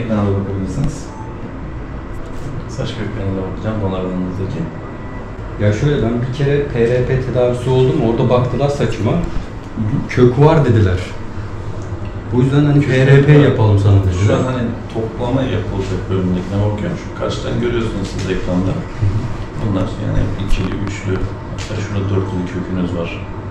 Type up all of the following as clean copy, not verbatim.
ekrana da bakabilirsiniz. Saç köklerine de bakacağım dolarlarınızdaki. Ya şöyle, ben bir kere PRP tedavisi oldum, orada baktılar saçıma. Kök var dediler. Bu yüzden hani PRP yapalım sana dediler. Şu an hani toplama yapılacak bölümdekine bakıyorum. Şu kaçtan görüyorsunuz siz ekranda. Bunlar yani ikili, üçlü, hatta şurada dörtlü kökünüz var.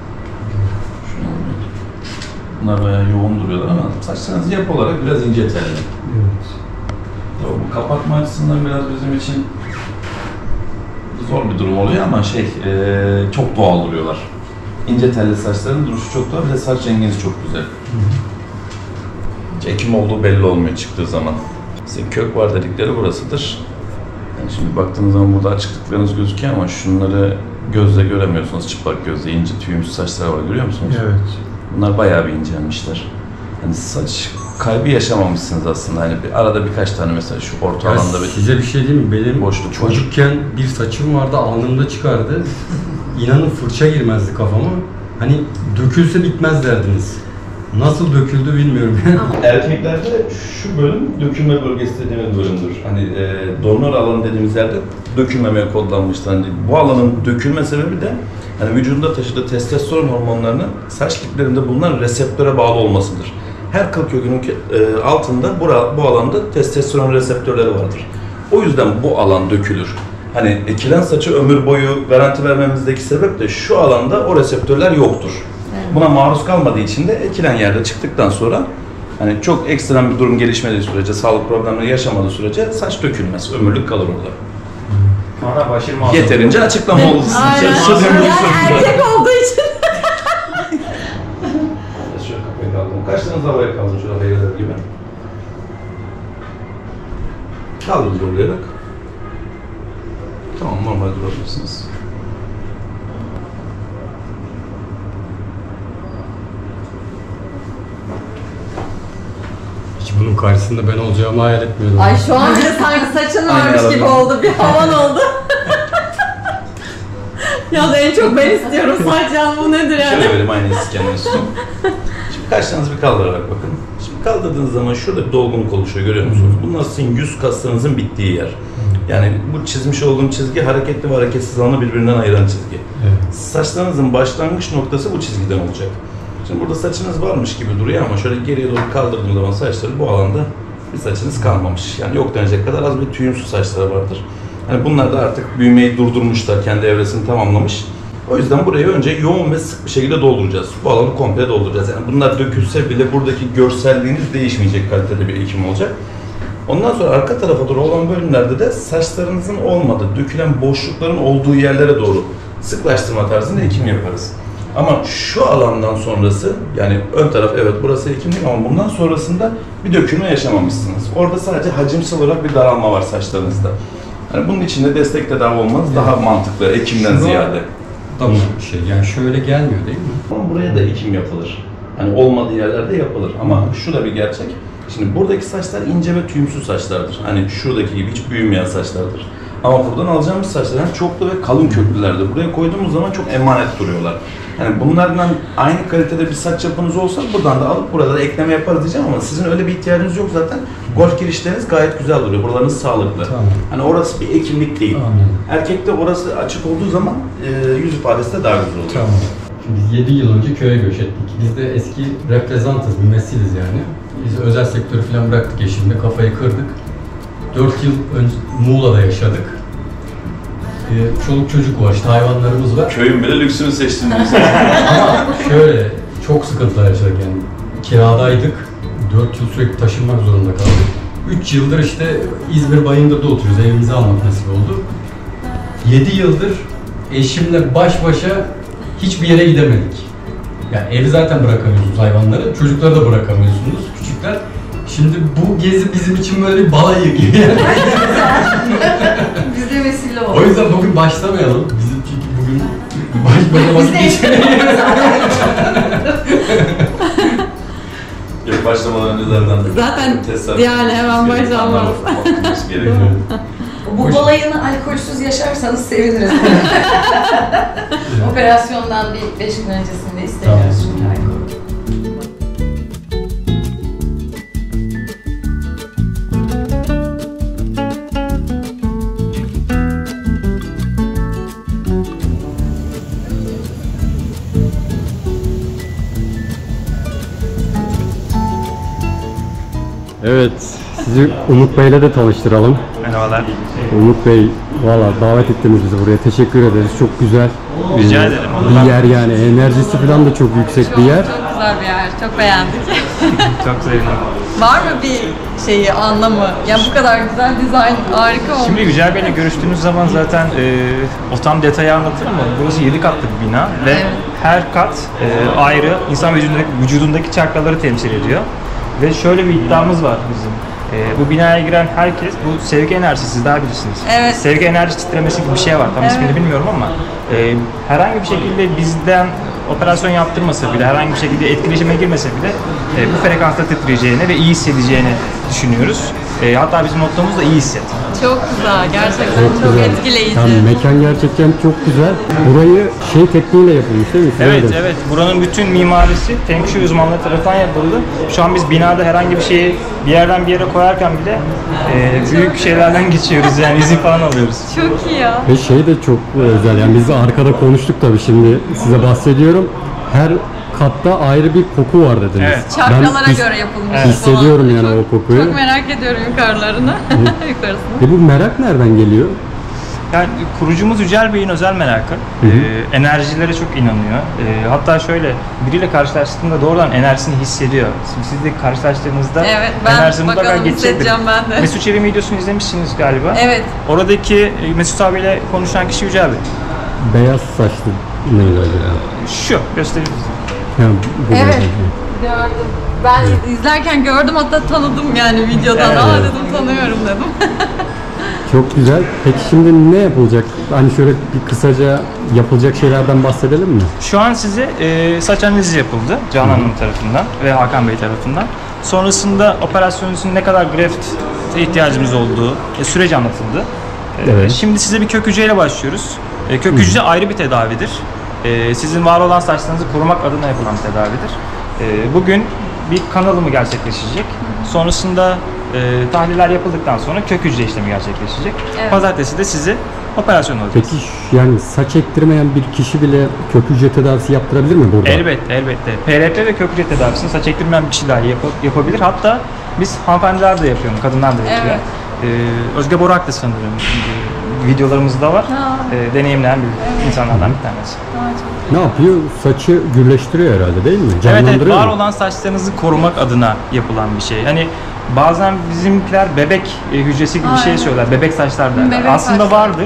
Bunlar bayağı yoğun duruyorlar ama saçlarınız yapı olarak biraz ince telli. Evet. Bu kapatma açısından biraz bizim için zor bir durum oluyor ama çok doğal duruyorlar. İnce telli saçların duruşu çok doğal, bir de saç renginiz çok güzel. Hiç ekim olduğu belli olmuyor çıktığı zaman. Sizin kök var dedikleri burasıdır. Yani şimdi baktığınız zaman burada açıklıklarınız gözüküyor ama şunları gözle göremiyorsunuz, çıplak gözle. İnce tüyümsü saçlar var, görüyor musunuz? Evet. Bunlar bayağı bir incelmişler. Yani saç kaybı yaşamamışsınız aslında. Hani arada birkaç tane mesela şu orta Ya alanda size bir şey diyeyim mi? Benim boşluk çocukken bir saçım vardı, alnımda çıkardı. İnanın fırça girmezdi kafama. Hani dökülse bitmez derdiniz. Nasıl döküldü bilmiyorum. Erkeklerde şu bölüm dökülme bölgesi dediğimiz bölümdür. Hani donör alanı dediğimiz yerde dökülmemeye kodlanmıştır. Hani bu alanın dökülme sebebi de hani vücudunda taşıdığı testosteron hormonlarının saç diplerinde bulunan reseptöre bağlı olmasıdır. Her kıl kökünün altında bu alanda testosteron reseptörleri vardır. O yüzden bu alan dökülür. Hani ekilen saçı ömür boyu garanti vermemizdeki sebep de şu alanda o reseptörler yoktur. Buna maruz kalmadığı için de ekilen yerde çıktıktan sonra hani çok ekstrem bir durum gelişmediği sürece, sağlık problemleri yaşamadığı sürece saç dökülmez, ömürlük kalır orada. Sonra başım ağrıyor. Yeterince açıklama oldu sizin için. Aynen. Yani erkek olduğu için. Şöyle kafayı kaldırın. Kaçtığınız havaya kaldırın şöyle hayırlar gibi. Kaldırın zorlayarak. Tamam, normal durabilirsiniz. Hiç bunun karşısında ben olacağımı hayal etmiyordum. Ay şu an bile sanki saçın Aynen varmış gibi öyle. oldu, bir havan oldu. Ya da en çok ben istiyorum saç, yani bu nedir yani? Şöyle vereyim, aynı kendiniz tutun. Şimdi kaşlarınızı bir kaldırarak bakın. Şimdi kaldırdığınız zaman şurada bir dolgunluk oluşuyor, görüyor musunuz? Bunlar sizin yüz kaslarınızın bittiği yer. Yani bu çizmiş olduğum çizgi hareketli ve hareketsiz alanı birbirinden ayıran çizgi. Evet. Saçlarınızın başlangıç noktası bu çizgiden olacak. Şimdi burada saçınız varmış gibi duruyor ama şöyle geriye doğru kaldırdığım zaman saçları bu alanda bir saçınız kalmamış. Yani yok denecek kadar az bir tüyümsüz saçları vardır. Yani bunlar da artık büyümeyi durdurmuşlar, kendi evresini tamamlamış. O yüzden burayı önce yoğun ve sık bir şekilde dolduracağız. Bu alanı komple dolduracağız. Yani bunlar dökülse bile buradaki görselliğiniz değişmeyecek kalitede bir ekim olacak. Ondan sonra arka tarafa doğru olan bölümlerde de saçlarınızın olmadığı, dökülen boşlukların olduğu yerlere doğru sıklaştırma tarzında ekim yaparız. Ama şu alandan sonrası, yani ön taraf evet burası ekim değil ama bundan sonrasında bir dökülme yaşamamışsınız. Orada sadece hacimsel olarak bir daralma var saçlarınızda. Yani bunun için de destek tedavi olmanız daha mantıklı ekimden ziyade. Tamam bir şey, yani şöyle gelmiyor değil mi? Ama buraya da ekim yapılır. Hani olmadığı yerlerde yapılır ama şu da bir gerçek. Şimdi buradaki saçlar ince ve tüyümsüz saçlardır. Hani şuradaki gibi hiç büyümeyen saçlardır. Ama buradan alacağımız saçlar çoklu ve kalın köklülerdir. Buraya koyduğumuz zaman çok emanet duruyorlar. Yani bunlardan aynı kalitede bir saç yapınız olsa buradan da alıp burada da ekleme yaparız diyeceğim ama sizin öyle bir ihtiyacınız yok zaten. Golf girişleriniz gayet güzel duruyor. Buralarınız sağlıklı. Tamam. Hani orası bir ekimlik değil. Anladım. Erkekte orası açık olduğu zaman yüz ifadesi de daha güzel oluyor. Tamam. Şimdi biz 7 yıl önce köye göç ettik. Biz de eski reprezentız, mümessiliz yani. Biz özel sektörü falan bıraktık eşimle, kafayı kırdık. 4 yıl önce Muğla'da yaşadık. Çoluk çocuk var, işte hayvanlarımız var. Köyün bile lüksünü seçtiniz. Ama şöyle, çok sıkıntılar yaşadık yani. Kiradaydık, 4 yıl sürekli taşınmak zorunda kaldık. 3 yıldır işte İzmir Bayındır'da oturuyoruz, evimizi almak nasip oldu. 7 yıldır eşimle baş başa hiçbir yere gidemedik. Yani evi zaten bırakamıyorsunuz hayvanları, çocukları da bırakamıyorsunuz, küçükler. Şimdi bu gezi bizim için böyle bir balayı gibi yani. Bize vesile oldu. O yüzden bugün başlamayalım. Bizim çünkü bugün başka vakit geçirelim. Yok, başlamadan önce Zaten test yani hemen başlamaz. gerekiyor. Bu balayını alkolsüz yaşarsanız seviniriz. Operasyondan bir 5 gün öncesinde istemiyoruz çünkü alkol. Sizi Umut Bey'le de tanıştıralım. Merhabalar. Umut Bey, valla davet ettiniz bizi buraya. Teşekkür ederiz. Çok güzel. Rica ederim. Bir yer yani. Enerjisi falan da çok yüksek bir yer. Çok güzel bir yer. Çok beğendik. Çok sevindim. Var mı bir şeyi, anlamı? Yani bu kadar güzel dizayn harika olmuş. Şimdi Yücel Bey'le görüştüğünüz zaman zaten o tam detayı anlatırım ama burası 7 katlı bir bina ve Evet. her kat ayrı insan vücudundaki çakraları temsil ediyor. Ve şöyle bir iddiamız var bizim. Bu binaya giren herkes, bu sevgi enerjisi, siz daha bilirsiniz. Evet. Sevgi enerji titremesi gibi bir şey var, tam ismini bilmiyorum ama herhangi bir şekilde bizden operasyon yaptırmasa bile, herhangi bir şekilde etkileşime girmese bile bu frekansta titreyeceğini ve iyi hissedeceğini düşünüyoruz. Hatta bizim mottomuz da iyi hisset. Çok güzel. Gerçekten çok güzel. etkileyici. Yani mekan gerçekten çok güzel. Burayı şey tekniğiyle yapılmış değil mi? Evet, evet. Buranın bütün mimarisi Feng Shui uzmanları tarafından yapıldı. Şu an biz binada herhangi bir şeyi bir yerden bir yere koyarken bile büyük şeylerden geçiyoruz yani izin falan alıyoruz. Çok iyi ya. Ve şey de çok özel. Yani biz de arkada konuştuk tabii, şimdi size bahsediyorum. Her katta ayrı bir koku var dediniz. Evet. Çakralara Ben göre yapılmış. hissediyorum falan. yani Çok- o kokuyu. Çok merak ediyorum yukarılarını. Yukarısını. Bu merak nereden geliyor? Yani kurucumuz Yücel Bey'in özel merakı. Enerjilere çok inanıyor. Hatta şöyle biriyle karşılaştığında doğrudan enerjisini hissediyor. Siz de karşılaştığınızda Evet, ben enerjisi mutlaka bakalım geçecektir. hissedeceğim ben de. Mesut Çevik'in videosunu izlemişsiniz galiba. Evet. Oradaki Mesut abiyle konuşan kişi Yücel Bey. Beyaz saçlı neydi acaba? Şu, göstereyim size. Yani bu Evet. da- Gördüm. Ben izlerken gördüm, hatta tanıdım yani videodan. Evet. Aa dedim, tanıyorum dedim. Çok güzel. Peki şimdi ne yapılacak? Hani şöyle bir kısaca yapılacak şeylerden bahsedelim mi? Şu an size saç analizi yapıldı Canan Hanım tarafından ve Hakan Bey tarafından. Sonrasında operasyonun ne kadar grefte ihtiyacımız olduğu süreci anlatıldı. Evet. Şimdi size bir kök hücreyle başlıyoruz. Kök hücre ayrı bir tedavidir. Sizin var olan saçlarınızı korumak adına yapılan bir tedavidir. Bugün bir kan alımı gerçekleşecek. Sonrasında tahliller yapıldıktan sonra kök hücre işlemi gerçekleşecek. Evet. Pazartesi de sizi operasyon olacak. Peki yani saç ektirmeyen bir kişi bile kök hücre tedavisi yaptırabilir mi burada? Elbette, elbette. PRP ve kök hücre tedavisini saç ektirmeyen bir kişi dahi yapabilir. Hatta biz hanımefendiler de yapıyor, kadınlar da yapıyor. Evet. Özge Borak da sanırım videolarımızda var. Ha. Deneyimleyen bir insanlardan bir tanesi. Ne yapıyor? Saçı gürleştiriyor herhalde değil mi? Evet, Canlandırıyor var mu? olan saçlarınızı korumak adına yapılan bir şey. Hani bazen bizimkiler bebek hücresi gibi bir şey Aynen. söyler. Bebek saçlar derler. Bebek Aslında saçlar. vardır.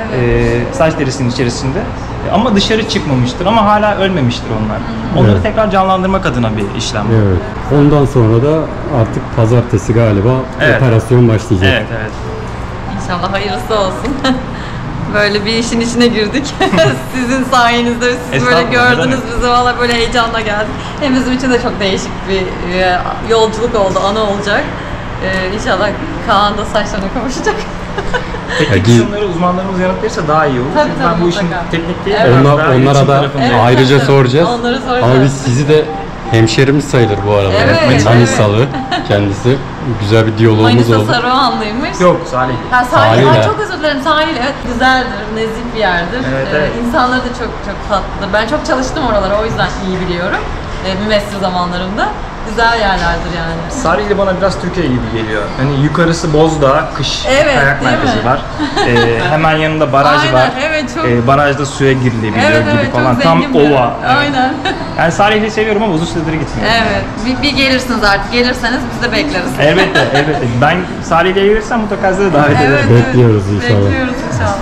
Saç derisinin içerisinde. Ama dışarı çıkmamıştır ama hala ölmemiştir onlar. Onları Evet. tekrar canlandırmak adına bir işlem. Evet. Ondan sonra da artık pazartesi galiba Evet. operasyon başlayacak. Evet, evet. İnşallah hayırlısı olsun. Böyle bir işin içine girdik. Sizin sayenizde siz böyle Estağfurullah, ne gördünüz demek. bizi, valla böyle heyecanla geldik. Hem bizim için de çok değişik bir yolculuk oldu, anı olacak. İnşallah Kaan da saçlarına kavuşacak. Teknik Peki- kısımları uzmanlarımız yanıtlarsa daha iyi olur. Tabii, Çünkü tabii, ben bu işin mutlaka. teknik değil, Evet. biraz Onlar, daha onlara iletişim da tarafındayım. Evet. ayrıca tabii. soracağız. Onları soracağız. Ama biz sizi de hemşerimiz sayılır bu arada. Evet, Manisalı kendisi. Güzel bir diyalogumuz Manisa oldu. Saruhanlıymış. Yok, Salih. Ha, sahil. Sahil Ay, ya. çok özür dilerim. Sahil, evet, güzeldir, nezih bir yerdir. Evet, evet. İnsanları da çok çok tatlıdır. Ben çok çalıştım oralara, o yüzden iyi biliyorum. Mümessil zamanlarımda. Güzel yerlerdir yani. Salihli bana biraz Türkiye gibi geliyor. Hani yukarısı Bozdağ, kış Evet, kayak değil merkezi mi? var. Hemen yanında baraj Aynen, var. evet, çok- Barajda suya girilebiliyor Evet, gibi evet, falan. çok Tam zengin bir yer. ova. Evet. Aynen. Yani Salihli'yi seviyorum ama uzun süredir gitmiyorum. Evet, bir gelirsiniz artık. Gelirseniz biz de bekleriz. Elbette, elbette. Ben Salihli'ye gelirsem mutlaka sizi de davet Evet, ederim. Bekliyoruz inşallah. Bekliyoruz inşallah.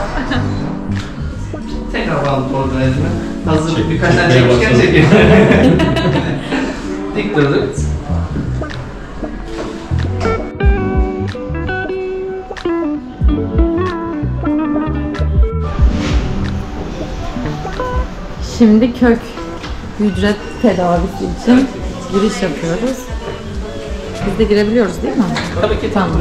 Tekrar bağlı organizme. Hazır birkaç tane çekmişken çekelim. Dik durduk. Şimdi kök hücre tedavisi için giriş yapıyoruz. Biz de girebiliyoruz değil mi? Tabii ki Tamam.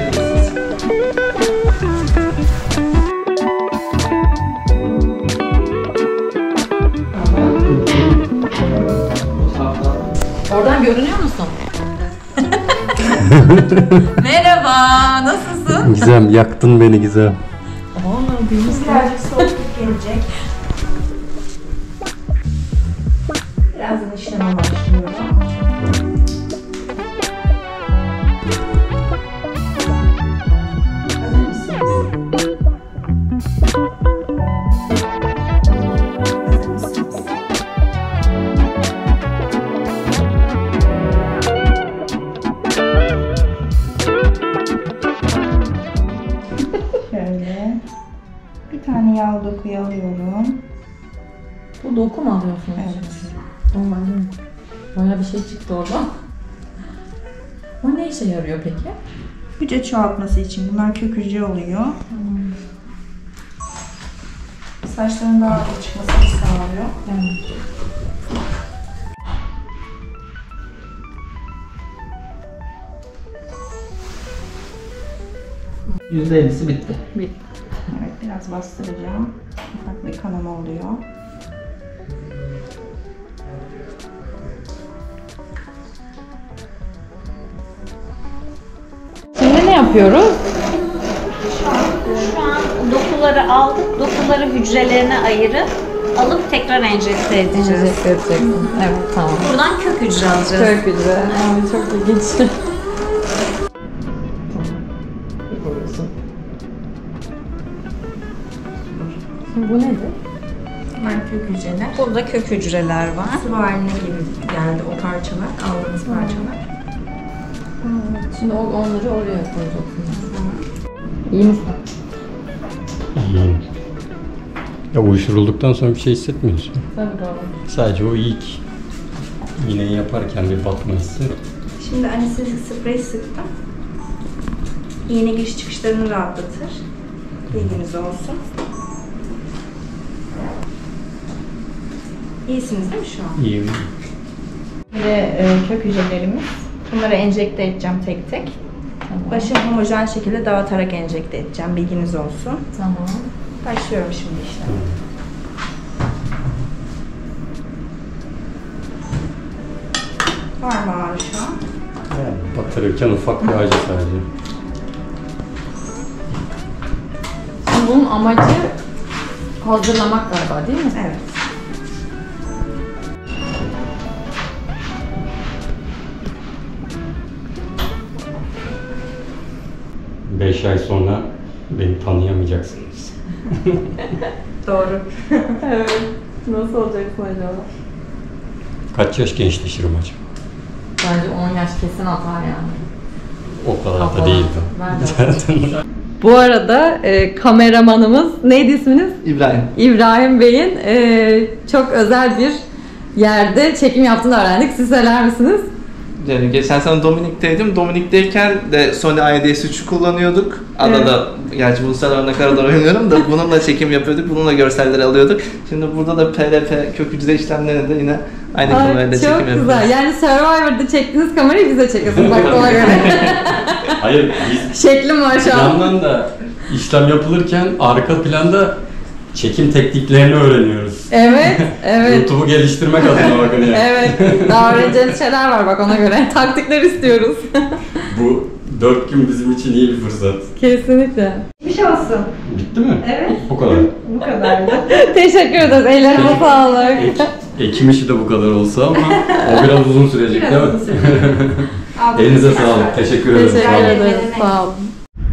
Oradan görünüyor musun? Merhaba, nasılsın? Gizem, yaktın beni Gizem. Birazcık soğukluk gelecek. Birazdan işleme başlıyorum. tane yağ dokuyu alıyorum. Bu doku mu alıyorsunuz? Evet. Bayağı bir şey çıktı oradan. O ne işe yarıyor peki? Hücre çoğaltması için. Bunlar kök hücre oluyor. Saçların daha hızlı çıkmasını sağlıyor. Evet. %50'si bitti. Evet, biraz bastıracağım. Ufak bir kanama oluyor. Şimdi ne yapıyoruz? Şu an dokuları aldık. Dokuları hücrelerine ayırıp alıp tekrar enjekte edeceğiz. Enjekte edeceksin. Evet, tamam. Buradan kök hücre alacağız. Kök hücre. Evet, çok ilginç. Şimdi bu nedir? Bunlar kök hücreler. Burada kök hücreler var. Sıvı haline geldi o parçalar, aldığımız parçalar. Şimdi onları oraya koyacaksınız. İyi misin? İyiyim. Ya uyuşturulduktan sonra bir şey hissetmiyorsun. Tabii doğru. Sadece o ilk iğneyi yaparken bir batma hissi. Şimdi anestezik sprey sıktım. İğne giriş çıkışlarını rahatlatır. Bilginiz olsun. İyisiniz değil mi şu an? İyiyim. Ve kök hücrelerimiz. Bunları enjekte edeceğim tek tek. Tamam. Başı homojen şekilde dağıtarak enjekte edeceğim. Bilginiz olsun. Tamam. Başlıyorum şimdi işte. Var mı ağrı şu an? Batırırken ufak bir acı sadece. Şimdi bunun amacı hazırlamak galiba değil mi? Evet. Beş ay sonra beni tanıyamayacaksınız. Doğru. Evet. Nasıl olacaksın acaba? Kaç yaş gençleşirim acaba? Bence 10 yaş kesin atar yani. O kadar da değildi. Zaten. Bu arada kameramanımız, neydi isminiz? İbrahim. İbrahim Bey'in çok özel bir yerde çekim yaptığını öğrendik. Siz söyler misiniz? Yani geçen sene Dominik'teydim. Dominik'teyken de Sony IDS3'ü kullanıyorduk. Adada, gerçi bu sefer ne kadar oynuyorum da bununla çekim yapıyorduk, bununla görselleri alıyorduk. Şimdi burada da PRP kök hücre işlemlerinde yine aynı kamerayla çekim yapıyoruz. Çok güzel. Yani Survivor'da çektiğiniz kamerayı bize çekiyorsunuz bak ona göre. Hayır, biz Şeklim var şu bir an. yandan da işlem yapılırken arka planda çekim tekniklerini öğreniyoruz. Evet, evet. YouTube'u geliştirmek adına bakın yani. Evet, daha öğreneceğiniz şeyler var bak ona göre. Taktikler istiyoruz. Bu 4 gün bizim için iyi bir fırsat. Kesinlikle. Bir şey olsun. Bitti mi? Evet. Bu kadar. Bu kadardı. Teşekkür ederiz. Ellerine sağlık. Ekim işi de bu kadar olsa ama o biraz uzun sürecek değil Biraz mi? uzun sürecek. Elinize sağlık. Teşekkür ederim. Teşekkür Sağ olun. ederiz. Sağ olun.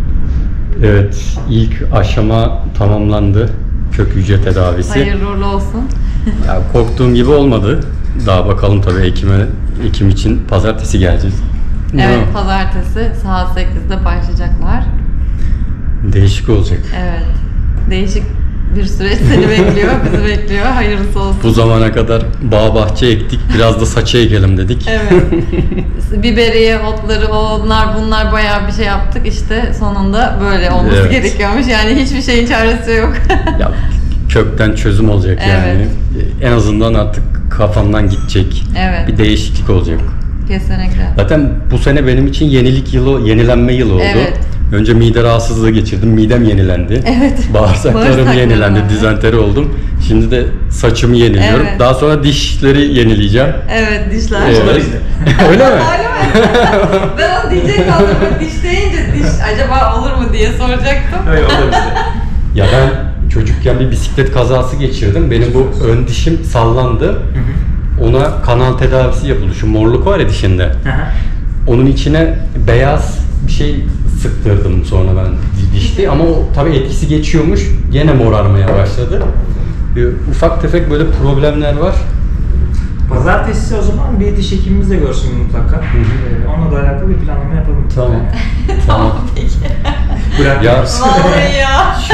Evet, ilk aşama tamamlandı. Kök hücre tedavisi. Hayırlı uğurlu olsun. Ya korktuğum gibi olmadı. Daha bakalım tabii Ekim için pazartesi geleceğiz. Evet, Ya, pazartesi saat 8'de başlayacaklar. değişik olacak. Evet. Değişik bir süreç seni bekliyor, bizi bekliyor. Hayırlısı olsun. Bu zamana kadar bağ bahçe ektik, biraz da saça ekelim dedik. Evet. Biberiye, otları, onlar bunlar bayağı bir şey yaptık. İşte sonunda böyle olması Evet. gerekiyormuş. Yani hiçbir şeyin çaresi yok. Ya, kökten çözüm olacak yani. Evet. En azından artık kafamdan gidecek. Evet. Bir değişiklik olacak. Kesinlikle. Zaten bu sene benim için yenilenme yılı oldu. Evet. Önce mide rahatsızlığı geçirdim, midem yenilendi. Evet. Bağırsaklarım Bağırsaklarım yenilendi, var. dizenteri oldum. Şimdi de saçımı yeniliyorum. Evet. Daha sonra dişleri yenileyeceğim. Evet, dişler. Evet. Öyle mi? Öyle mi? Ben onu diyecek kaldım. Diş deyince diş acaba olur mu diye soracaktım. Hayır, o da bizde. Ya ben çocukken bir bisiklet kazası geçirdim. Benim bu ön dişim sallandı. Ona kanal tedavisi yapıldı. Şu morluk var ya dişinde. Onun içine beyaz bir şey sıktırdım sonra ben dişte ama o tabii etkisi geçiyormuş. Gene morarmaya başladı. Ufak tefek böyle problemler var. Pazartesi o zaman bir diş hekimimiz de görsün mutlaka. Onunla da alakalı bir planlama yapalım. Tamam. Tamam. Bırak. Ya Vallahi ya.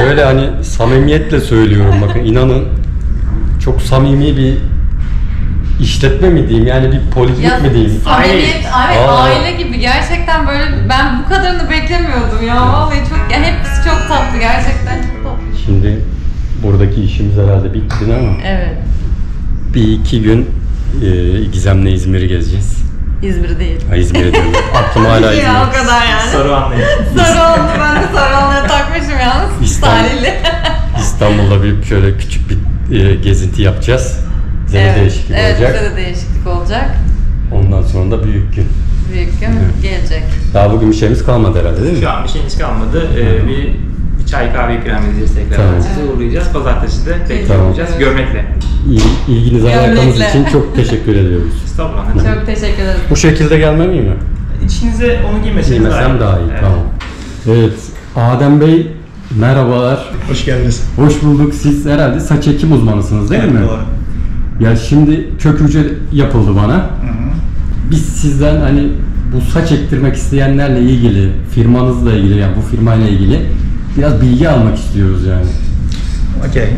şöyle hani samimiyetle söylüyorum, bakın inanın çok samimi bir işletme mi diyeyim, yani bir poliklinik mi diyeyim? Samimiyet, evet, aile gibi. Gerçekten böyle, ben bu kadarını beklemiyordum ya. Vallahi çok, ya hepsi çok tatlı, gerçekten çok tatlı. Şimdi buradaki işimiz herhalde bitti ama Evet. bir iki gün Gizem'le İzmir'i gezeceğiz. İzmir değil. Ha, İzmir'e diyorum. Aklım hala İzmir. Ya o kadar yani. Saruhan'dayım. Saruhanlı, ben de Saruhanlı'ya takmışım yalnız. Talihli. İstanbul'da bir şöyle küçük bir gezintı yapacağız. Bize de değişiklik evet, olacak. bize de değişiklik olacak. Ondan sonra da büyük gün. Büyük gün gelecek. Daha bugün bir şeyimiz kalmadı herhalde değil mi? Şu an bir şeyiniz kalmadı. Bir çay kahve ikram edeceğiz tekrar. Tamam. Sizi uğurlayacağız. Pazartesi de bekliyor Tamam. olacağız. Görmekle. İlginiz alakanız Görmekle. için çok teşekkür ediyoruz. Estağfurullah. Çok teşekkür ederim. Bu şekilde gelmem iyi mi? İçinize onu giymeseniz Giymesem daha iyi. Evet. Tamam. Evet. Adem Bey merhabalar. Hoş geldiniz. Hoş bulduk. Siz herhalde saç ekim uzmanısınız değil mi? Doğru. Ya şimdi kök hücre yapıldı bana. Biz sizden hani bu saç ektirmek isteyenlerle ilgili, firmanızla ilgili, yani bu firmayla ilgili biraz bilgi almak istiyoruz yani. Okey.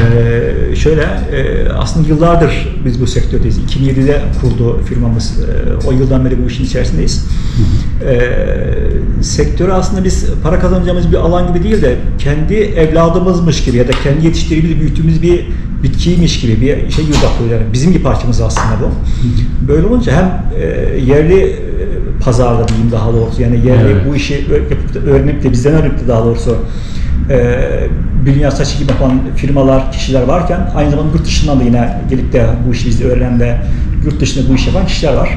Aslında yıllardır biz bu sektördeyiz. 2007'de kurdu firmamız. O yıldan beri bu işin içerisindeyiz. Sektörü aslında biz para kazanacağımız bir alan gibi değil de kendi evladımızmış gibi ya da kendi yetiştirdiğimiz, büyüttüğümüz bir bitkiymiş gibi bir şey gibi bakıyoruz. Yani bizim bir parçamız aslında bu. Böyle olunca hem yerli pazarda diyeyim daha doğrusu, yani yerli bu işi yapıp da öğrenip de bizden öğrenip de daha doğrusu dünya saç ekimi yapan firmalar, kişiler varken aynı zamanda yurt dışından da yine gelip de bu işi bizde öğrenen de yurt dışında bu işi yapan kişiler var.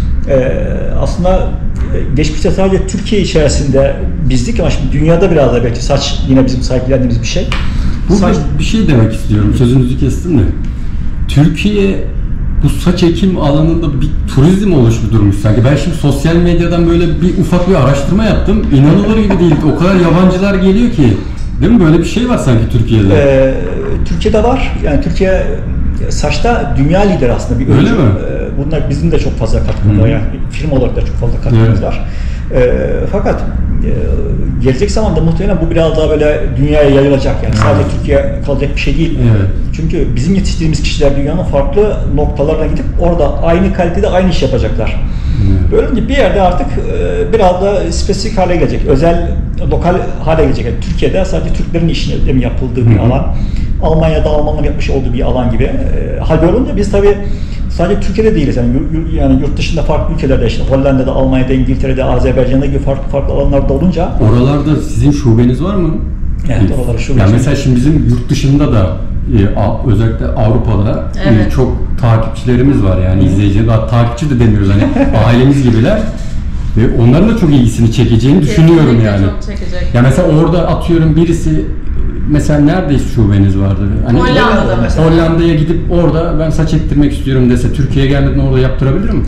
Aslında geçmişte sadece Türkiye içerisinde bizdik ama şimdi dünyada biraz da belki saç yine bizim sahiplendiğimiz bir şey. Burada bir şey demek istiyorum, sözünüzü kestim de. Türkiye bu saç ekim alanında bir turizm oluşturmuş sanki. Ben şimdi sosyal medyadan böyle bir ufak bir araştırma yaptım. İnanılır gibi değil. O kadar yabancılar geliyor ki. Değil mi? Böyle bir şey var sanki Türkiye'de. Türkiye'de var. Yani Türkiye saçta dünya lideri aslında bir öyle mi? Bunlar bizim de çok fazla katkımız var. Yani firma olarak da çok fazla katkımız var. Fakat gelecek zamanda muhtemelen bu biraz daha böyle dünyaya yayılacak. Yani sadece Türkiye kalacak bir şey değil. Evet. Çünkü bizim yetiştirdiğimiz kişiler dünyanın farklı noktalarına gidip orada aynı kalitede aynı iş yapacaklar. Böylece bir yerde artık biraz da spesifik hale gelecek. Özel, lokal hale gelecek. Yani Türkiye'de sadece Türklerin işinin yapıldığı bir alan. Almanya'da Almanların yapmış olduğu bir alan gibi. Hal böyle olunca biz tabii sadece Türkiye'de değiliz. Yani yurt dışında farklı ülkelerde, işte Hollanda'da, Almanya'da, İngiltere'de, Azerbaycan'da gibi farklı alanlarda olunca. Oralarda sizin şubeniz var mı? Evet, oralarda şube. Yani mesela şimdi bizim yurt dışında da özellikle Avrupa'da çok takipçilerimiz var, yani izleyiciler. Daha takipçi de demiyoruz, hani ailemiz gibiler. Ve onların da çok ilgisini çekeceğini düşünüyorum yani. Çok çekecek. Ya mesela orada atıyorum birisi, mesela nerede şubeniz vardı? Hani Hollanda'da mesela. Hollanda'ya gidip orada ben saç ektirmek istiyorum dese, Türkiye'ye gelmeden orada yaptırabilir mi?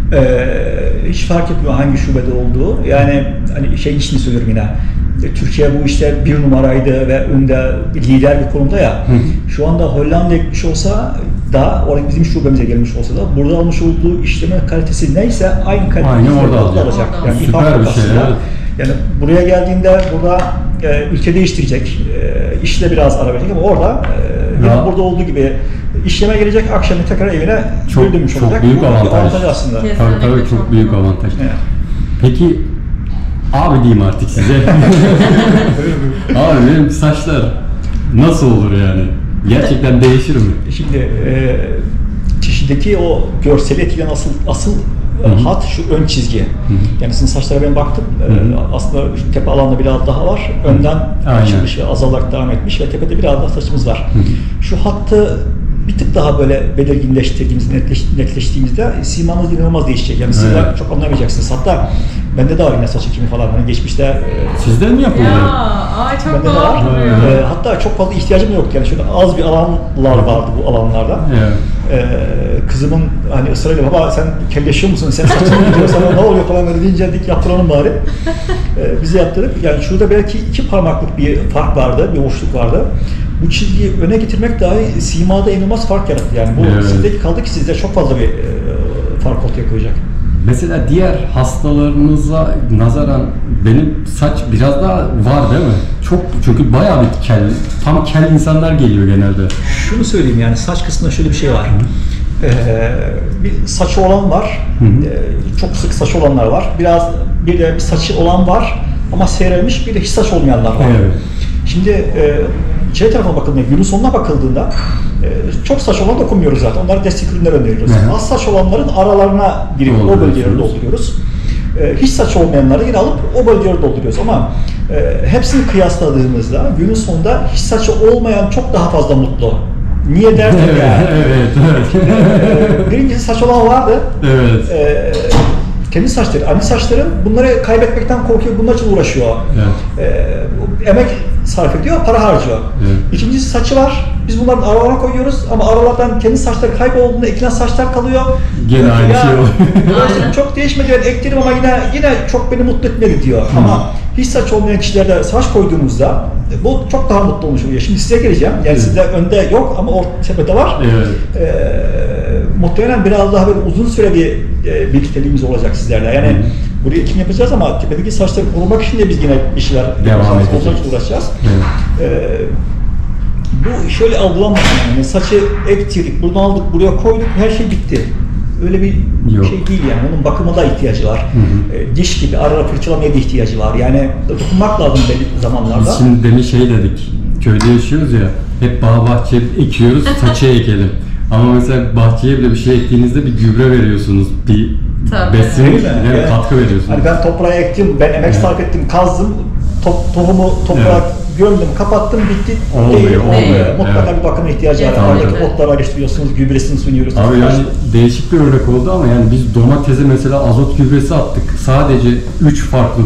Hiç fark etmiyor hangi şubede olduğu. Yani hani şey için söylüyorum yine. Türkiye bu işte bir numaraydı ve önde lider bir konumda ya. Şu anda Hollanda'ya gitmiş olsa da orada bizim şubemize gelmiş olsa da burada almış olduğu işleme kalitesi neyse aynı kalitede orada alacak. Yani süper bir şey. Evet. Yani buraya geldiğinde burada ülke değiştirecek, işle biraz ara verecek ama orada burada olduğu gibi işleme gelecek, akşam tekrar evine dönmüş olacak. Çok büyük avantaj aslında. Tabii çok büyük avantaj. Evet. Peki abi diyeyim artık size. Abi benim saçlar nasıl olur yani? Gerçekten değişir mi? Şimdi kişideki o görseli etkileyen asıl hat şu ön çizgi. Yani sizin saçlara ben baktım. Aslında şu tepe alanda biraz daha var. Önden açılmış ve azalarak devam etmiş ve tepede biraz daha saçımız var. Şu hattı bir tık daha böyle belirginleştirdiğimizde, netleştiğimizde simanız inanılmaz değişecek. Yani siz de çok anlamayacaksınız. Hatta bende de var yine saç ekimi falan. Hani geçmişte sizden mi yapıldı? Çok bende de var. doğal. Hatta çok fazla ihtiyacım yoktu. Yani şöyle az bir alanlar vardı bu alanlarda. Kızımın hani ısrarıyla baba sen kelleşiyor musun? Sen saçını gidiyor sana ne oluyor falan böyle deyince dedik yaptıralım bari. Bize yaptırdık. Yani şurada belki 2 parmaklık bir fark vardı, bir boşluk vardı. Bu çizgiyi öne getirmek dahi simada inanılmaz fark yarattı. Yani bu sizdeki kaldı ki sizde çok fazla bir fark ortaya koyacak. Mesela diğer hastalarınıza nazaran benim saç biraz daha var değil mi? çok çünkü bayağı bir kel, tam kel insanlar geliyor genelde. Şunu söyleyeyim yani saç kısmında şöyle bir şey var. Bir saçı olan var, çok sık saçı olanlar var. Bir de bir saçı olan var ama seyrelmiş, bir de hiç saç olmayanlar var. Evet. Şimdi şey tarafına bakıldığında, günün sonuna bakıldığında çok saç olan dokunmuyoruz zaten. Onları destek ürünler öneriyoruz. Az saç olanların aralarına girip o bölgeleri dolduruyoruz. Hiç saç olmayanları yine alıp o bölgeleri dolduruyoruz ama hepsini kıyasladığımızda günün sonunda hiç saçı olmayan çok daha fazla mutlu. Niye derdim ya? Evet. Birincisi saç olan vardı. Evet. Kendi saçları, anne saçları bunları kaybetmekten korkuyor, bunlar için uğraşıyor. Evet. Emek sarf ediyor, para harcıyor. Evet. İkincisi saçı var. Biz bunların aralarına koyuyoruz ama aralardan kendi saçları kaybolduğunda ekilen saçlar kalıyor. Gene aynı şey oluyor. Çok değişmedi, ben ektirdim ama yine çok beni mutlu etmedi diyor. Ama hiç saç olmayan kişilerde saç koyduğumuzda bu çok daha mutlu olmuş oluyor. Şimdi size geleceğim. Yani sizde önde yok ama orta tepede var. Evet. Muhtemelen biraz daha böyle uzun süre bir birlikteliğimiz olacak sizlerle. Yani burayı ekim yapacağız ama tepedeki saçları korumak için de biz yine bir şeyler devam edeceğiz. Uğraşacağız. Evet. Bu şöyle algılanmasın yani saçı ektirdik, buradan aldık, buraya koyduk, her şey bitti. Öyle bir şey değil yani, onun bakıma da ihtiyacı var. Diş gibi ara ara fırçalamaya da ihtiyacı var. Yani dokunmak lazım belli zamanlarda. Biz şimdi demin şey dedik, köyde yaşıyoruz ya, hep bağ bahçe ekiyoruz, saça ekelim. Ama mesela bahçeye bile bir şey ektiğinizde bir gübre veriyorsunuz, bir besin, yani katkı veriyorsunuz. Hani ben toprağa ektim, ben emek sarf ettim, kazdım, tohumu toprağa gömdüm, kapattım, bitti. Olmuyor. Mutlaka bir bakıma ihtiyacı var. Oradaki otları araştırıyorsunuz, gübresini sunuyoruz. Abi yani değişik bir örnek oldu ama yani biz domatese mesela azot gübresi attık. Sadece 3 farklı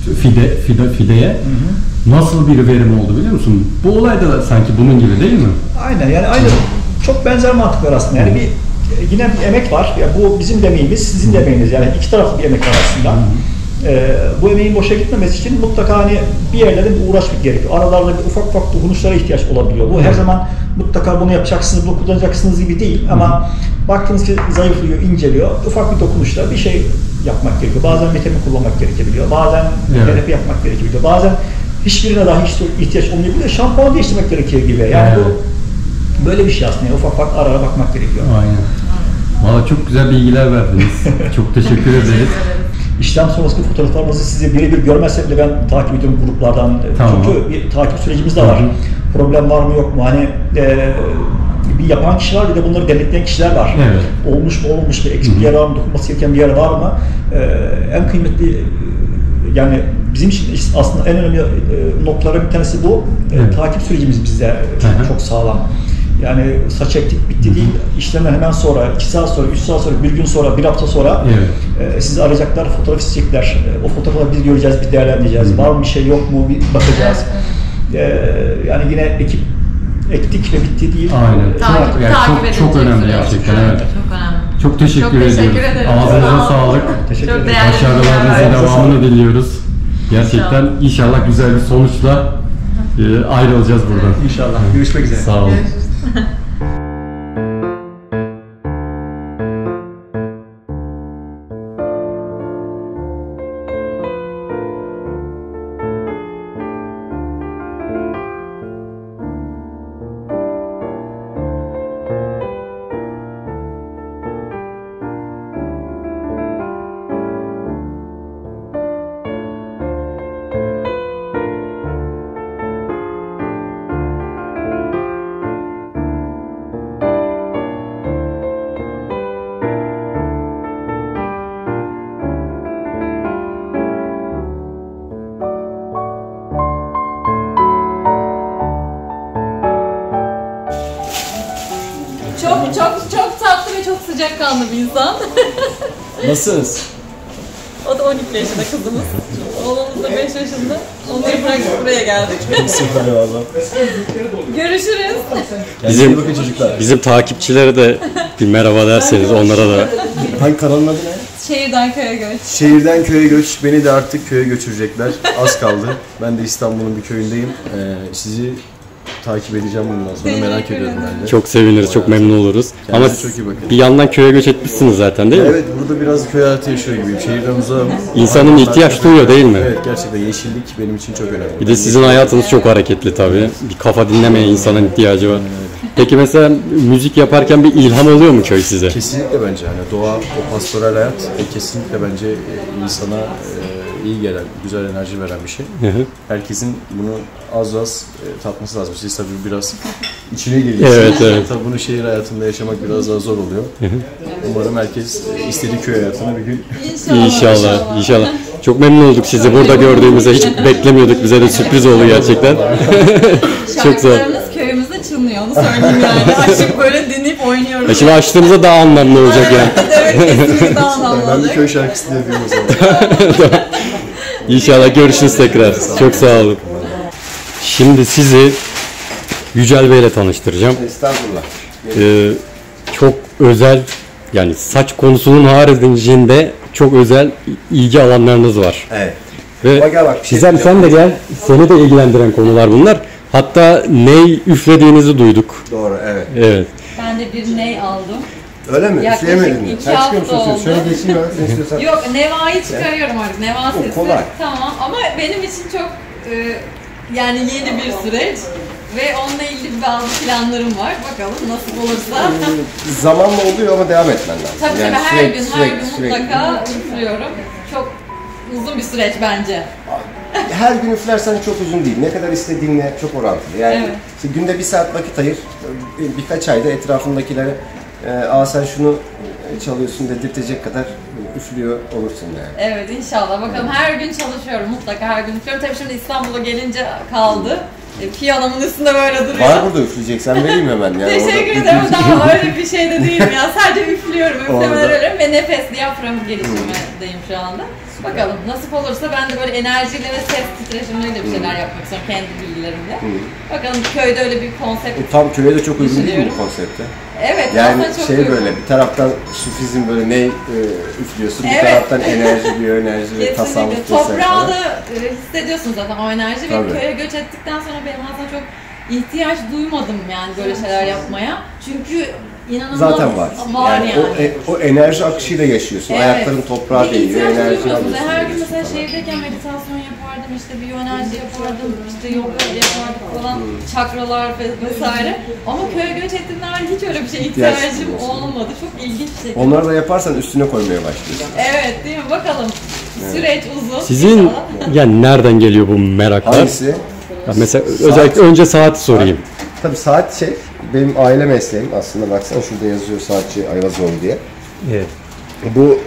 fideye nasıl bir verim oldu biliyor musun? Bu olay da sanki bunun gibi değil mi? Aynen yani aynı. Çok benzer mantıklar aslında. Yani yine bir emek var. Yani bu bizim emeğimiz, sizin de emeğiniz. Yani iki taraflı bir emek var aslında. Bu emeğin boşa gitmemesi için mutlaka hani bir yerlerde bir uğraşmak gerekiyor. Aralarda bir ufak dokunuşlara ihtiyaç olabiliyor. Bu her zaman mutlaka bunu yapacaksınız, bunu kullanacaksınız gibi değil ama baktığınız ki zayıflıyor, inceliyor. Ufak bir dokunuşla bir şey yapmak gerekiyor. Bazen vitamin kullanmak gerekebiliyor. Bazen terapi yapmak gerekebiliyor. Bazen hiçbirine daha hiç ihtiyaç olmayabiliyor. Şampuan değiştirmek gerekiyor gibi. Yani bu böyle bir şey aslında. Yani ufak ara bakmak gerekiyor. Aynen. Valla çok güzel bilgiler verdiniz. Çok teşekkür ederiz. İşlem sonrası fotoğraflarımızı size birebir görmezsem de ben takip ediyorum gruplardan. Tamam. Çünkü bir takip sürecimiz de var. Problem var mı yok mu? Hani bir yapan kişi var, bir de bunları denetleyen kişiler var. Evet. Olmuş mu olmamış mı? Eksik bir yer var mı? Dokunması gereken bir yer var mı? En kıymetli yani bizim için aslında en önemli noktaların bir tanesi bu. Takip sürecimiz bizde çok sağlam. Yani saç ektik bitti değil, işlemden hemen sonra, 2 saat sonra, 3 saat sonra, 1 gün sonra, 1 hafta sonra sizi arayacaklar, fotoğraf isteyecekler. O fotoğrafları biz göreceğiz, biz değerlendireceğiz. Var mı bir şey, yok mu, bir bakacağız. Yani yine ektik ve bitti değil. Aynen. Çok önemli gerçekten. Evet. Çok önemli. Çok teşekkür ediyoruz. Ağzınıza sağlık. Başarılarınızın devamını diliyoruz. Gerçekten inşallah güzel bir sonuçla ayrılacağız buradan. İnşallah. Görüşmek üzere. Sağ olun. Çok tatlı ve çok sıcakkanlı bir insan. Nasılsınız? O da 12 yaşında kızımız. Oğlumuz da 5 yaşında. Onları bırakıp buraya geldik. Süper valla. Görüşürüz. Bizim takipçilere de bir merhaba derseniz onlara da. Hangi kanalın adı ne? Şehirden köye göç. Şehirden köye göç. Beni de artık köye götürecekler. Az kaldı. Ben de İstanbul'un bir köyündeyim. Sizi takip edeceğim bundan sonra. Merak ediyorum ben de. Çok seviniriz, çok memnun oluruz. Ama Kendinize çok iyi bakın. bir yandan köye göç etmişsiniz zaten değil mi? Evet, burada biraz köy hayatı yaşıyor gibiyim. Şehirden uzağım. İnsanın ihtiyaç duyuyor değil mi? Evet, gerçekten yeşillik benim için çok önemli. Bir de sizin hayatınız çok hareketli tabii. Bir kafa dinlemeye insanın ihtiyacı var. Peki mesela müzik yaparken bir ilham oluyor mu köy size? Kesinlikle bence hani doğa, o pastoral hayat kesinlikle bence insana iyi gelen, güzel enerji veren bir şey. Herkesin bunu az tatması lazım. Siz tabii biraz içine giriyorsunuz. Evet. Tabii bunu şehir hayatında yaşamak biraz daha zor oluyor. Umarım herkes istediği köy hayatına bir gün... İnşallah. Çok memnun olduk sizi burada gördüğümüzde. Hiç beklemiyorduk. Bize de sürpriz oldu gerçekten. Çok sağ olun. Şarkılarımız köyümüzde çınlıyor, onu söyleyeyim yani. Açıp böyle dinleyip oynuyoruz. Şimdi açtığımızda daha anlamlı olacak yani. Evet, kesinlikle daha anlamlı Ben bir olacak. köy şarkısı diye yapayım o zaman. İnşallah görüşürüz tekrar. Çok sağ olun. Şimdi sizi Yücel Bey'le tanıştıracağım. Estağfurullah. Çok özel, yani saç konusunun haricinde çok özel ilgi alanlarınız var. Evet. Ve Bak, gel bak, bir şey Gizem sen de gel. Seni de ilgilendiren konular bunlar. Hatta ney üflediğinizi duyduk. Doğru, evet. Evet. Ben de bir ney aldım. Öyle mi? Yaklaşık Üfleyemedin mi? 2 Sen çıkıyor hafta musun? oldu. Şöyle geçeyim ben, ne istiyorsan. Yok, nevayı çıkarıyorum artık. Neva sesi. kolay. Tamam ama benim için çok yani yeni bir süreç. Ve onunla ilgili bazı planlarım var. Bakalım nasıl olursa. Zamanla oluyor ama devam etmen lazım. Tabii Yani her gün sürekli. mutlaka üflüyorum. Çok uzun bir süreç bence. Her gün üflersen çok uzun değil. Ne kadar istediğinle çok orantılı. Yani Evet. işte günde 1 saat vakit ayır. Birkaç ayda etrafındakilere sen şunu çalıyorsun dedirtecek kadar üflüyor olursun yani. Evet inşallah. Bakalım her gün çalışıyorum. Mutlaka her gün üflüyorum. Tabii şimdi İstanbul'a gelince kaldı. Piyanomun üstünde böyle duruyor. Var burada üfleyecek. Sen vereyim hemen. Yani Teşekkür ederim. Daha öyle bir şey de değilim ya. Sadece üflüyorum. Üflemeler ölüyorum ve nefes, diyafram gelişimindeyim şu anda. Bakalım nasip olursa ben de böyle enerjiyle ve ses titreşimleriyle bir şeyler yapmak istiyorum kendi bilgilerimle. Bakalım köyde öyle bir konsept. Tam köye de çok uygun değil mi bu konsepte? Evet, yani aslında çok şey uygun. böyle bir taraftan sufizm böyle ne üflüyorsun, bir Evet. taraftan enerji, biyoenerji ve tasavvuf Kesinlikle. vesaire Toprağı falan. da hissediyorsun zaten o enerji Tabii. ve köye göç ettikten sonra benim aslında çok ihtiyaç duymadım yani böyle şeyler yapmaya. Çünkü inanılmaz Zaten var. yani. O enerji akışıyla yaşıyorsun. Evet. Ayakların toprağa Bir değiyor, ihtiyaç enerji duymuyorsun. alıyorsun. Her gün mesela şehirdeyken meditasyon yapardım, işte biyoenerji yapardım, işte yoga yapardık falan, çakralar vesaire. Ama köye göç ettiğimden beri hiç öyle bir şeye ihtiyacım olmadı. Çok ilginç bir şekilde. Onları da yaparsan üstüne koymaya başlıyorsun. Evet değil mi? Bakalım. Süreç uzun. Sizin İnşallah. yani nereden geliyor bu meraklar? Hangisi? Ya mesela özellikle önce saati sorayım. Tabii saat benim aile mesleğim aslında. Baksana şurada yazıyor saatçi Ayvazoğlu diye. Evet. Bu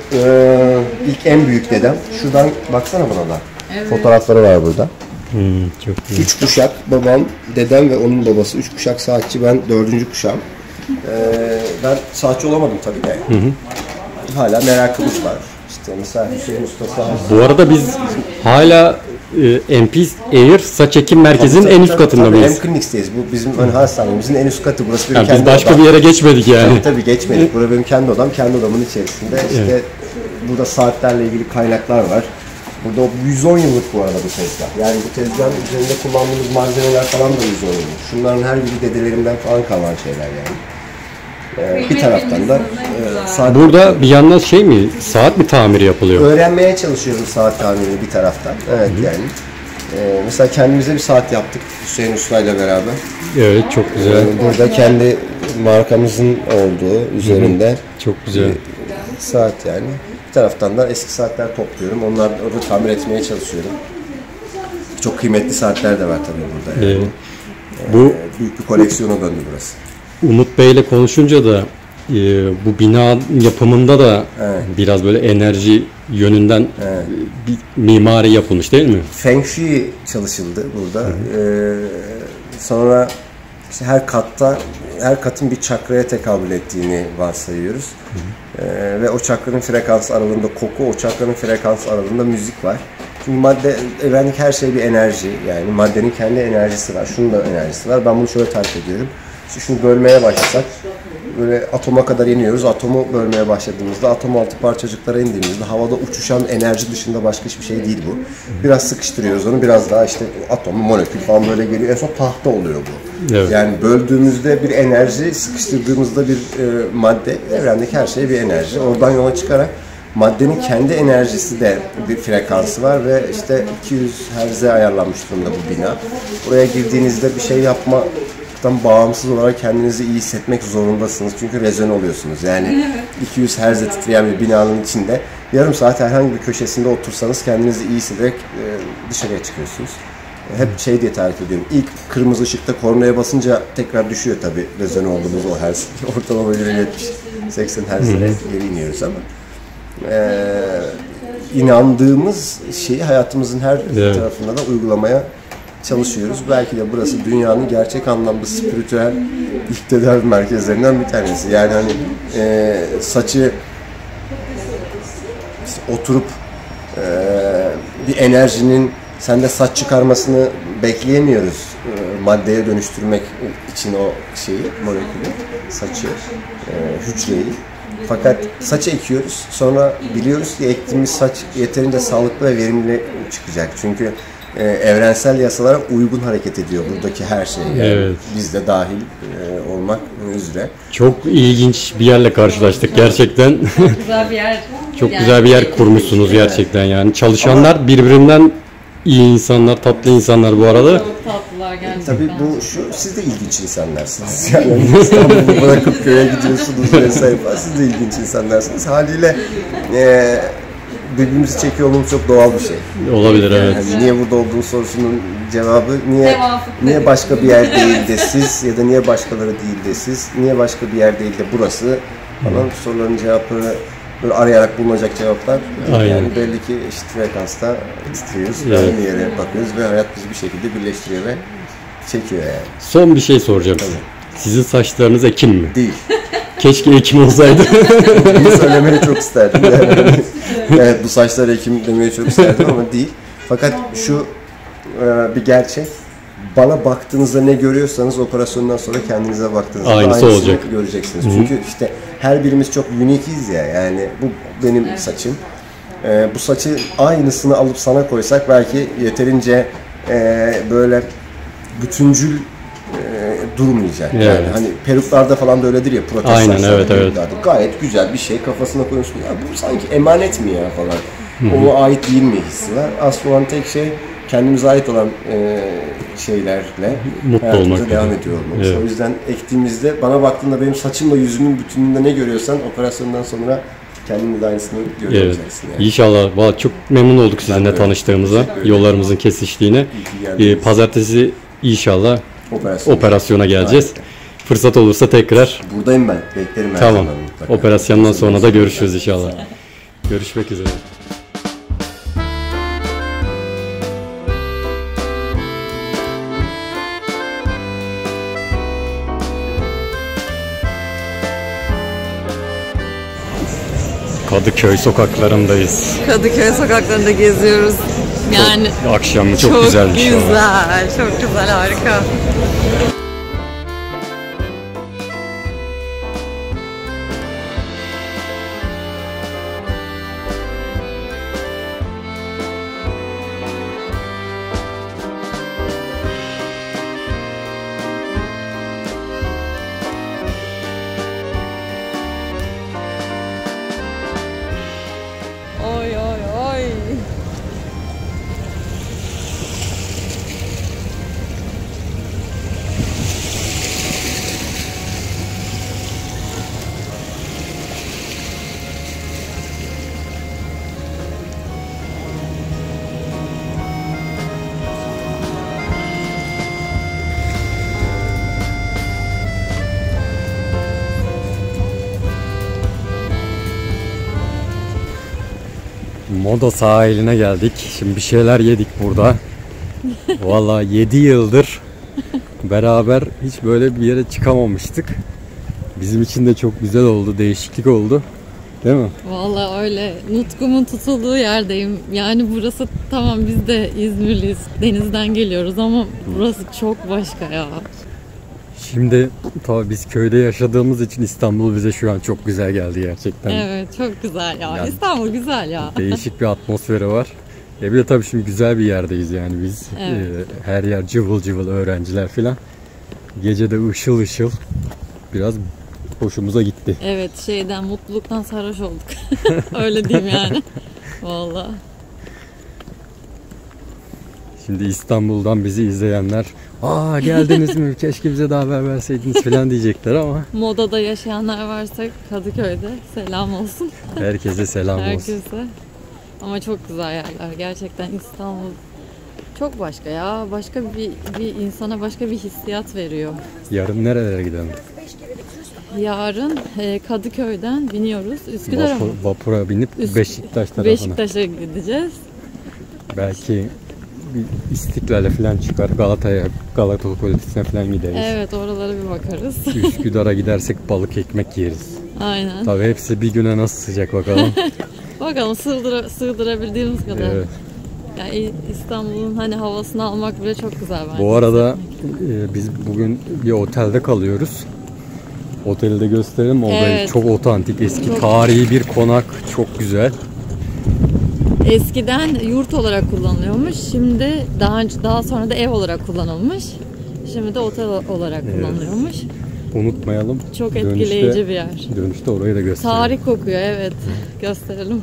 ilk en büyük dedem. Şuradan baksana buna da. Evet. Fotoğrafları var burada. Çok iyi. 3 kuşak, babam, dedem ve onun babası. 3 kuşak saatçi, ben 4. kuşağım. Ben saatçi olamadım tabii de. Hala merakımız var. İşte mesela Hüseyin Usta saatçi. Bu arada biz hala MP Air saç ekim merkezinin en üst katında mıyız? M-Clinics'teyiz. Bu bizim ön hastanemizin en üst katı. Burası benim Yani kendi biz başka odam. bir yere geçmedik yani. Tabii geçmedik. Burası benim kendi odam. Kendi odamın içerisinde. İşte burada saatlerle ilgili kaynaklar var. Burada 110 yıllık bu arada bu tezgah. Yani bu tezgahın üzerinde kullandığımız malzemeler falan da 110 yıllık. Şunların her biri dedelerimden falan kalan şeyler yani. Bir taraftan da saat Burada bir yandan şey mi, saat mi tamiri yapılıyor? öğrenmeye çalışıyorum saat tamirini bir taraftan. Evet yani. Mesela kendimize bir saat yaptık Hüseyin Usta ile beraber. Evet, çok güzel. Burada kendi markamızın olduğu üzerinde Çok güzel. saat yani. Bir taraftan da eski saatler topluyorum. Onları orada tamir etmeye çalışıyorum. Çok kıymetli saatler de var tabii burada. Yani. Bu Büyük bir koleksiyona döndü burası. Umut Bey'le konuşunca da bu bina yapımında da biraz böyle enerji yönünden bir mimari yapılmış değil mi? Feng Shui çalışıldı burada. Sonra işte her katın bir çakraya tekabül ettiğini varsayıyoruz. Ve o çakranın frekans aralığında koku, o çakranın frekans aralığında müzik var. Çünkü madde, evrendeki her şey bir enerji. Yani maddenin kendi enerjisi var. Şunun da enerjisi var. Ben bunu şöyle tarif ediyorum. İşte şunu bölmeye başlasak böyle atoma kadar iniyoruz. Atomu bölmeye başladığımızda, atom altı parçacıklara indiğimizde havada uçuşan enerji dışında başka hiçbir şey değil bu. Biraz sıkıştırıyoruz onu, biraz daha işte atom, molekül falan böyle geliyor. En son tahta oluyor bu. Evet. Yani böldüğümüzde bir enerji, sıkıştırdığımızda bir madde, evrendeki her şey bir enerji. Oradan yola çıkarak maddenin kendi enerjisi de bir frekansı var ve işte 200 Hz'e ayarlanmış durumda bu bina. Buraya girdiğinizde bir şey yapmaktan bağımsız olarak kendinizi iyi hissetmek zorundasınız. Çünkü rezone oluyorsunuz. Yani 200 Hz'e titreyen bir binanın içinde yarım saat herhangi bir köşesinde otursanız kendinizi iyi hissederek dışarıya çıkıyorsunuz. Hep şey diye tarif ediyorum. İlk kırmızı ışıkta kornaya basınca tekrar düşüyor tabii rezone olduğumuz o hertz. Ortalama 70-80 Hz'lere geri iniyoruz ama inandığımız şeyi hayatımızın her tarafında da uygulamaya çalışıyoruz. Belki de burası dünyanın gerçek anlamda spiritüel ilk tedavi merkezlerinden bir tanesi. Yani hani saçı oturup bir enerjinin sende saç çıkarmasını bekleyemiyoruz. Maddeye dönüştürmek için o şeyi, molekülü, saçı, hücreyi. Fakat saç ekiyoruz. Sonra biliyoruz ki ektiğimiz saç yeterince sağlıklı ve verimli çıkacak. Çünkü evrensel yasalara uygun hareket ediyor buradaki her şey. Yani evet. Biz de dahil olmak üzere. Çok ilginç bir yerle karşılaştık gerçekten. Çok güzel bir yer. Çok güzel bir yer kurmuşsunuz gerçekten yani. Çalışanlar birbirinden iyi insanlar, tatlı insanlar bu arada. Çok tatlılar gerçekten. Tabii bu siz de ilginç insanlarsınız. Yani İstanbul'u bırakıp köye gidiyorsunuz vesaire falan. Siz de ilginç insanlarsınız. Haliyle birbirimizi çekiyor olmamız çok doğal bir şey. Olabilir evet. Yani niye burada olduğun sorusunun cevabı niye başka bir yer değil de siz ya da niye başkaları değil de siz, niye başka bir yer değil de burası falan soruların cevapları böyle arayarak bulunacak cevaplar. Aynen. Yani belli ki eşit frekansta titriyoruz. Evet. Aynı yere bakıyoruz ve hayat bizi bir şekilde birleştiriyor ve çekiyor yani. Son bir şey soracağım size. Sizin saçlarınız ekim mi? Değil. Keşke ekim olsaydı. Bunu söylemeyi çok isterdim. Yani, evet bu saçlar ekim demeyi çok isterdim ama değil. Fakat şu bir gerçek. Bana baktığınızda ne görüyorsanız operasyondan sonra kendinize baktığınızda aynısı olacak. Göreceksiniz. Hı-hı. Çünkü işte her birimiz çok unikiz ya. Yani bu benim saçım. Bu saçı aynısını alıp sana koysak belki yeterince böyle bütüncül durmayacak. Evet. Yani hani peruklarda falan da öyledir ya. Aynen evet. Gayet güzel bir şey kafasına koyuyorsun. Ya bu sanki emanet mi ya falan. Ona ait değil mi hissi var. Asıl olan tek şey kendimize ait olan şeylerle mutlu olmak, devam ediyor olmamız. Evet. O yüzden ektiğimizde bana baktığında benim saçımla yüzümün bütünlüğünde ne görüyorsan operasyondan sonra kendimiz aynısını göreceksin. Yani. İnşallah. Vallahi çok memnun olduk sizinle tanıştığımıza, yollarımızın kesiştiğine. Pazartesi inşallah operasyona geleceğiz. Harika. Fırsat olursa tekrar. Buradayım ben. Beklerim. Tamam. Operasyondan sonra da görüşürüz inşallah. Görüşmek üzere. Kadıköy sokaklarındayız. Kadıköy sokaklarında geziyoruz. Yani akşamı çok güzelmiş. Çok güzel, harika. Moda sahiline geldik. Şimdi bir şeyler yedik burada. Vallahi 7 yıldır beraber hiç böyle bir yere çıkamamıştık. Bizim için de çok güzel oldu, değişiklik oldu. Değil mi? Vallahi öyle. Nutkumun tutulduğu yerdeyim. Yani burası tamam biz de İzmirliyiz. Denizden geliyoruz ama burası çok başka ya. Şimdi tabii biz köyde yaşadığımız için İstanbul bize şu an çok güzel geldi gerçekten. Evet, çok güzel ya. Yani İstanbul güzel ya. Değişik bir atmosferi var. Bir de tabii şimdi güzel bir yerdeyiz yani biz. Evet. Her yer cıvıl cıvıl, öğrenciler filan. Gece de ışıl ışıl. Biraz hoşumuza gitti. Evet, mutluluktan sarhoş olduk. Öyle diyeyim yani. Vallahi. Şimdi İstanbul'dan bizi izleyenler, "Aa geldiniz mi? Keşke bize de haber verseydiniz" falan diyecekler ama Moda'da yaşayanlar varsa Kadıköy'de selam olsun. herkese selam olsun. Herkese. Ama çok güzel yerler. Gerçekten İstanbul çok başka ya. Başka bir insana başka bir hissiyat veriyor. Yarın nerelere gidelim? Yarın Kadıköy'den biniyoruz. Üsküdar'a mı? Vapura binip Beşiktaş tarafına. Beşiktaş'a gideceğiz. Belki bir İstiklal'e falan çıkar. Galata Kulesi'ne falan gideriz. Evet, oralara bir bakarız. Üsküdar'a gidersek balık ekmek yeriz. Aynen. Tabii hepsi bir güne nasıl sıcak bakalım. Bakalım sığdırabildiğimiz kadar. Evet. Yani İstanbul'un hani havasını almak bile çok güzel bence. Bu arada biz bugün bir otelde kalıyoruz. Otelde gösterelim. O böyle çok otantik, eski tarihi bir konak. Çok güzel. Eskiden yurt olarak kullanılıyormuş. Şimdi daha sonra da ev olarak kullanılmış. Şimdi de otel olarak kullanılıyormuş. Unutmayalım. Çok etkileyici bir yer. Dönüşte orayı da gösterelim. Tarih kokuyor, evet. Gösterelim.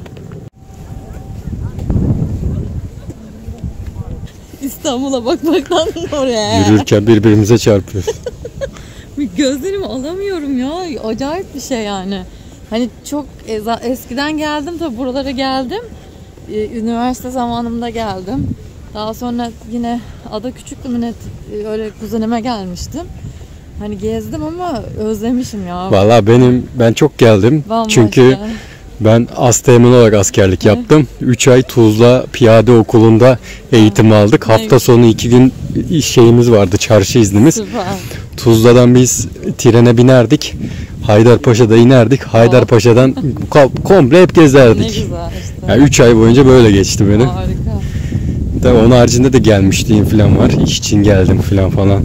İstanbul'a bakmaktan oraya. Yürürken birbirimize çarpıyoruz. Gözlerimi alamıyorum ya. Acayip bir şey yani. Hani çok eskiden geldim, tabi buralara geldim. Üniversite zamanımda geldim. Daha sonra yine Ada Küçüklü net öyle kuzenime gelmiştim. Hani gezdim ama özlemişim ya. Vallahi ben çok geldim. Bambaşka. Çünkü ben asteğmen olarak askerlik yaptım. 3 ay Tuzla Piyade Okulu'nda eğitim aldık. Hafta sonu 2 gün şeyimiz vardı, çarşı iznimiz. Süper. Tuzla'dan biz trene binerdik. Haydarpaşa'da inerdik. Haydarpaşa'dan komple hep gezerdik. Ne güzel işte. Yani 3 ay boyunca böyle geçti benim. Harika. Tabii onun haricinde de gelmişliğim falan var. İş için geldim falan.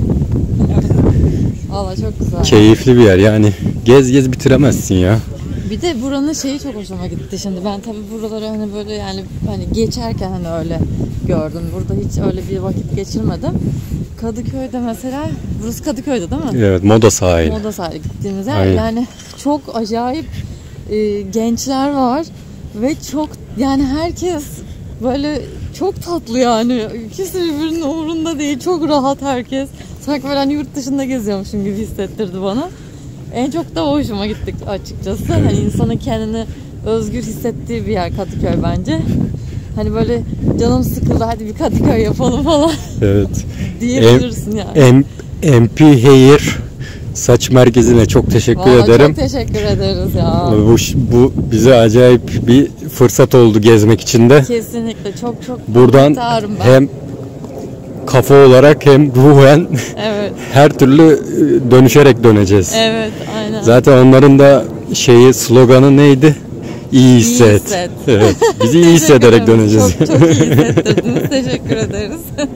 Valla çok güzel. Keyifli bir yer yani. Gez bitiremezsin ya. Bir de buranın şeyi çok hoşuma gitti şimdi. Ben tabii buraları hani böyle yani hani geçerken hani öyle gördüm. Burada hiç öyle bir vakit geçirmedim. Kadıköy'de mesela, burası Kadıköy'de değil mi? Evet, Moda sahili. Moda sahili gittiğimiz yer. Aynen. Yani çok acayip gençler var ve çok yani herkes böyle çok tatlı yani. İkisi birbirinin umurunda değil. Çok rahat herkes. Sanki böyle hani yurt dışında geziyormuşum gibi hissettirdi bana. En çok da o hoşuma gitti açıkçası. Evet. Hani insanın kendini özgür hissettiği bir yer Kadıköy bence. Hani böyle canım sıkıldı, hadi bir Kadıköy yapalım falan. Evet. Diyebilirsin yani. MP Hair Saç Merkezi'ne çok teşekkür ederim. Çok teşekkür ederiz ya. Bu bize acayip bir fırsat oldu gezmek için de. Kesinlikle çok buradan hem kafa olarak hem ruhen evet. her türlü dönüşerek döneceğiz. Evet, aynen. Zaten onların da sloganı neydi? İyi hisset. Evet. Bizi iyi hissederek döneceğiz. Çok iyi hissettirdiniz. Teşekkür ederiz.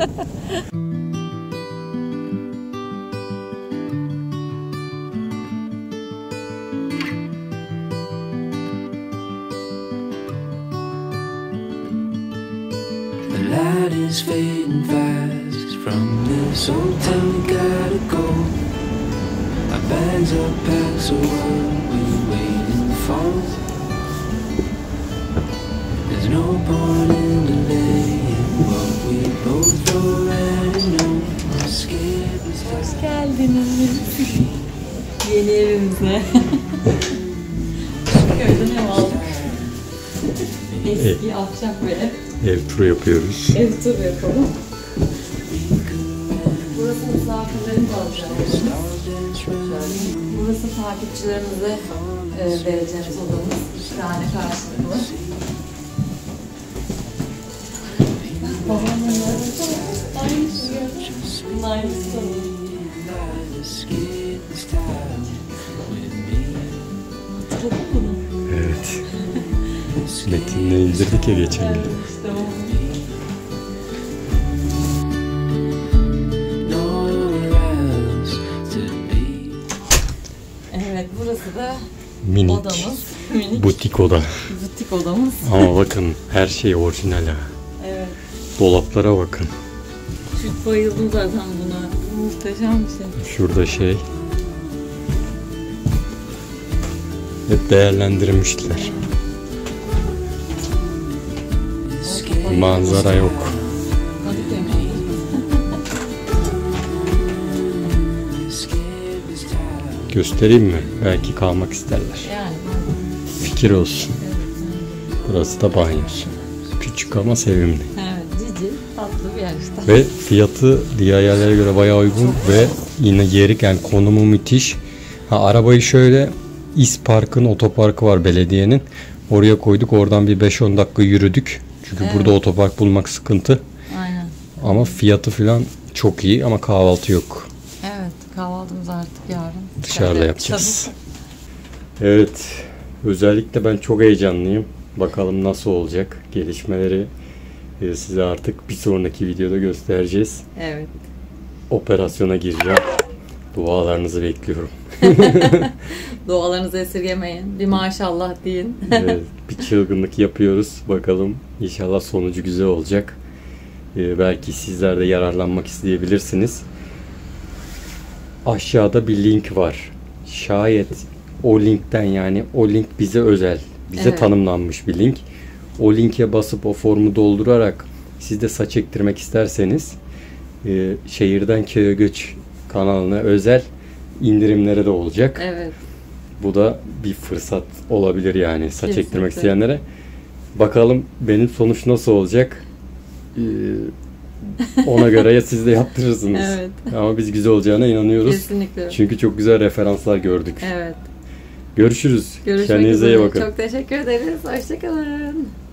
The light is fading fast from this old town, we gotta go. Our bags are packed, so what we waiting for? There's no point in delaying what we both already know. We're scared, we start. Hoş geldiniz. Yeni evimize. Şu köyden ev aldık. Eski ahşap bir ev. Ev turu yapıyoruz. Ev turu yapalım. Burası misafirlerimiz alacağız. Burası takipçilerimize vereceğimiz odamız. 2 tane karşılıklı. Babamın yanında aynısı. Evet. Metinle indirdik ya geçen gün. Nowhere else to be. Minik. Odamız. Minik. Butik oda. Butik odamız. Ama bakın her şey orijinal ha. Evet. Dolaplara bakın. Şu bayıldım zaten buna. Muhteşem bir şey. Şurada şey. Hep değerlendirmişler. Manzara yok. Göstereyim mi? Belki kalmak isterler. Yani. Fikir olsun. Burası da banyosu. Küçük ama sevimli. Evet, cici, tatlı bir yer işte. Ve fiyatı diğer yerlere göre bayağı uygun ve yine yeri, yani konumu müthiş. Arabayı şöyle İspark'ın otoparkı var belediyenin. Oraya koyduk. Oradan bir 5-10 dakika yürüdük. Çünkü burada otopark bulmak sıkıntı. Aynen. Ama fiyatı falan çok iyi ama kahvaltı yok. Evet, kahvaltımızı artık yarın Dışarıda yapacağız. Evet. Özellikle ben çok heyecanlıyım. Bakalım nasıl olacak. Gelişmeleri size artık bir sonraki videoda göstereceğiz. Evet. Operasyona gireceğim. Dualarınızı bekliyorum. Dualarınızı esirgemeyin. Bir maşallah deyin. Evet, bir çılgınlık yapıyoruz. Bakalım inşallah sonucu güzel olacak. Belki sizler de yararlanmak isteyebilirsiniz. Aşağıda bir link var. Şayet o linkten, yani o link bize özel, bize tanımlanmış bir link. O linke basıp o formu doldurarak siz de saç ektirmek isterseniz Şehirden Köye Göç kanalına özel indirimlere de olacak. Evet. Bu da bir fırsat olabilir yani saç Kesinlikle. ektirmek isteyenlere. Bakalım benim sonuç nasıl olacak? Ona göre ya siz de yaptırırsınız. Evet. Ama biz güzel olacağına inanıyoruz. Kesinlikle. Çünkü çok güzel referanslar gördük. Evet. Görüşürüz. Görüşmek Kendinize iyi üzere. bakın. Çok teşekkür ederiz. Hoşçakalın.